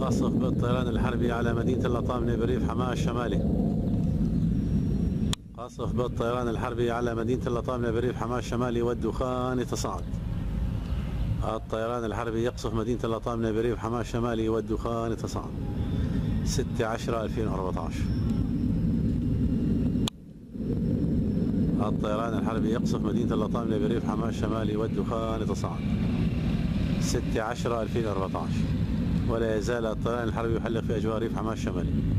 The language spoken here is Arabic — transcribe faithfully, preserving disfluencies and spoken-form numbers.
قصف بالطيران الحربي على مدينة اللطامنة بريف حماة الشمالي. قصف بالطيران الحربي على مدينة اللطامنة بريف حماة الشمالي والدخان يتصاعد. الطيران الحربي يقصف مدينة اللطامنة بريف حماة الشمالي والدخان يتصاعد. ستة عشرة ألفين وأربعة عشر. الطيران الحربي يقصف مدينة اللطامنة بريف حماة الشمالي والدخان يتصاعد. ستة عشرة ألفين وأربعة عشر. ولا يزال الطيران الحربي يحلق في أجواء ريف حماة الشمالي.